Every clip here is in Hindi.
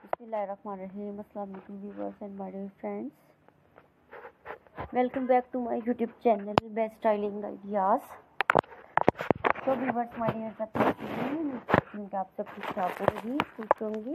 Bismillahirrahmanirrahim. Assalamu alaikum viewers and my dear friends. Welcome back to my YouTube channel Best Styling Ideas. So viewers, my dear friends, आप सब कुछ आप होगी, खुश होंगी,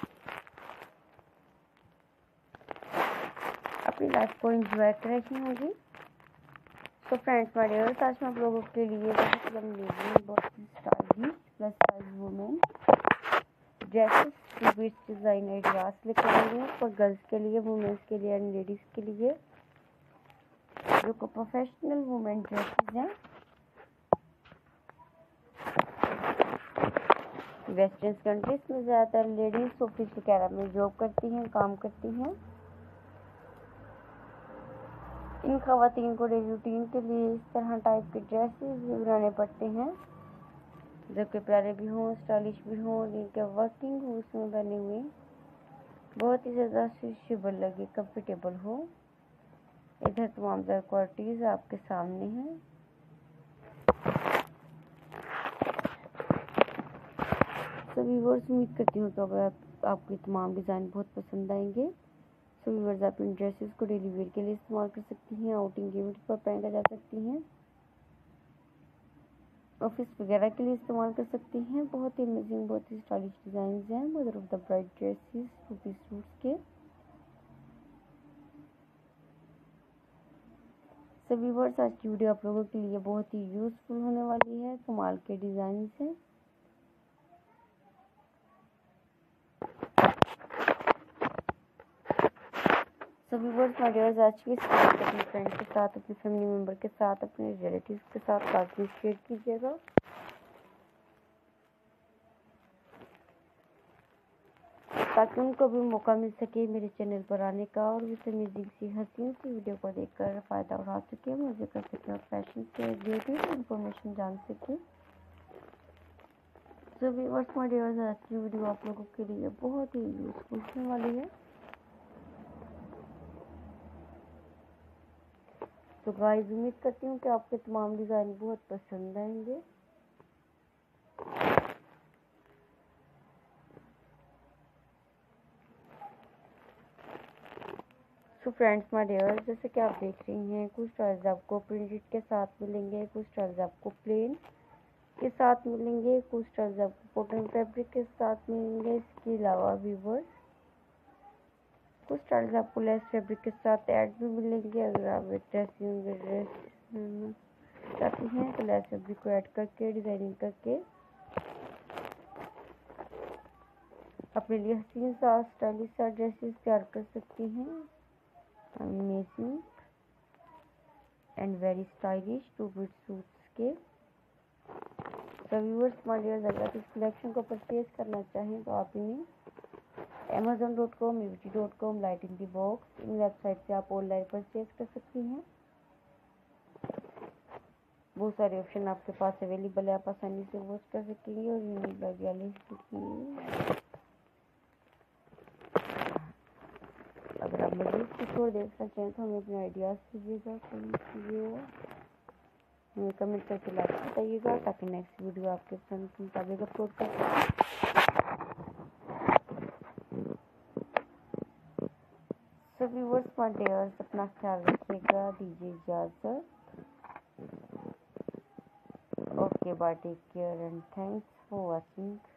अपनी लाइफ को एंजॉय कर रही होगी. So friends, my dear, आज मैं आप लोगों के लिए बहुत ही stylish plus size women dresses two design ideas लेकर आई हूँ फॉर गर्ल्स के लिए, वुमेन्स के लिए एंड लेडीज़ के लिए, जो को प्रोफेशनल वुमेन ड्रेसेस हैं. वेस्टर्न कंट्रीज में ज़्यादातर लेडीज़ ऑफिस वगैरह में जॉब करती हैं, काम करती हैं. इन खवातीन को डेली रूटीन के लिए इस तरह टाइप के ड्रेसेस भी बनाने पड़ते हैं जो कि प्यारे भी हों, स्टाइलिश भी हों, जिनके वर्किंग हो उसमें बने हुए बहुत ही ज़्यादा सूटेबल लगे, कंफर्टेबल हो. इधर तमाम क्वालिटीज़ आपके सामने हैं. सो व्यूअर्स, उम्मीद करती हूँ तो आपको तमाम डिज़ाइन बहुत पसंद आएंगे. सो व्यूअर्स, आप इन ड्रेसेस को डेली वेयर के लिए इस्तेमाल कर सकती हैं, आउटिंग इवेंट पर पहना जा सकती हैं, ऑफिस वगैरह के लिए इस्तेमाल कर सकती हैं. बहुत ही अमेजिंग, बहुत ही स्टाइलिश डिज़ाइन हैं mother of the bride dresses, two piece suits के. सो व्यूअर्स, आज की वीडियो आप लोगों के लिए बहुत ही यूज़फुल होने वाली है. कमाल के डिज़ाइन हैं. सो व्यूअर्स, माय डियर्स, आज की इस वीडियो को अपने फ्रेंड्स के साथ, अपने फैमिली मेम्बर के साथ, अपने रिलेटिव्स के साथ लाजमी शेयर कीजिएगा ताकि उनको भी मौका मिल सके मेरे चैनल पर आने का और उस अमेजिंग सी हसीन सी वीडियो को देखकर फ़ायदा उठा सके, मुझे कर सके और फैशन से रिलेटेड इंफॉर्मेशन जान सके. सो व्यूअर्स, माय डियर्स, आज की वीडियो आप लोगों के लिए बहुत ही यूज़फुल होने वाली है. तो गाइस, उम्मीद करती हूँ कि आपके तमाम डिज़ाइन बहुत पसंद आएंगे. सो फ्रेंड्स, माय डियर, जैसे कि आप देख रही हैं, कुछ स्टाइल्स आपको प्रिंटेड के साथ मिलेंगे, कुछ स्टाइल्स आपको प्लेन के साथ मिलेंगे, कुछ स्टाइल्स आपको कॉटन फैब्रिक के साथ मिलेंगे. इसके अलावा व्यूअर्स, कुछ स्टाइल्स आपको लेस फैब्रिक के साथ ऐड भी मिलेंगे. अगर आप ड्रेस चाहती हैं तो लेस फैब्रिक को ऐड करके, डिज़ाइनिंग करके अपने लिए हसीन सा स्टाइलिश सा ड्रेसेस तैयार कर सकती हैं. Amazing and very stylish two fit suits के. तो व्यूअर्स, माय डियर, अगर इस कलेक्शन को परचेज करना चाहें तो आप इन्हें Amazon.com, EBT.com, light in the box, इन वेबसाइट से आप ऑनलाइन परचेज कर सकती हैं. बहुत सारे ऑप्शन आपके पास अवेलेबल है, आप आसानी से वॉच कर सकेंगे और यूनिक अगर आप मजीद कुछ और देखना चाहें तो हमें अपने आइडियाज़ कीजिएगा, कमेंट कीजिएगा, हमें कमेंट करके लाइक बताइएगा ताकि नेक्स्ट वीडियो आपके पसंद के मुताबिक अपलोड कर सकें. सो व्यूअर्स, माय डियर्स, अपना ख्याल रखिएगा, दीजिए इजाज़त. Okay, bye, take care and thanks for watching.